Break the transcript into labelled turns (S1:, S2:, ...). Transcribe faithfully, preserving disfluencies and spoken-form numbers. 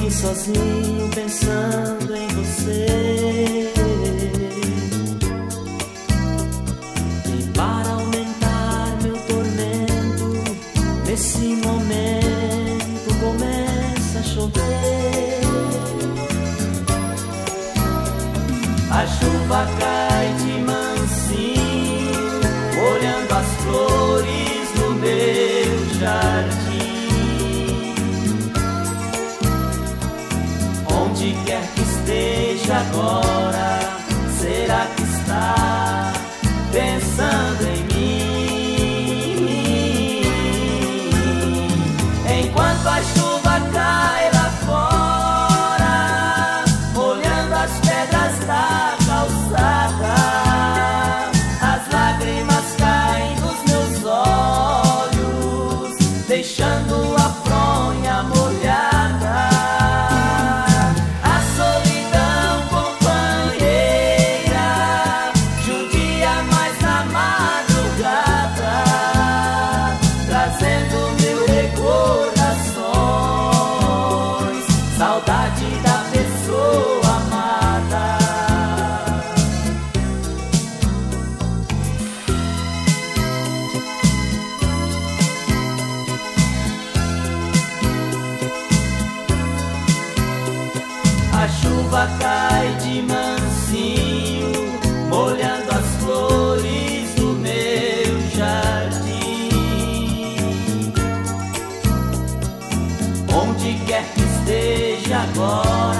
S1: sozinho pensando em você. E para aumentar meu tormento, nesse momento começa a chover. A chuva cai de mansinho, olhando as flores do meu jardim. Onde quer que esteja agora, será que está pensando em mim? Enquanto a chuva cai lá fora, olhando as pedras da calçada, as lágrimas caem dos meus olhos, deixando a fronha molhada. Saudade da pessoa amada. A chuva cai de mansinho, molhando as flores do meu jardim. Onde quer que esteja agora,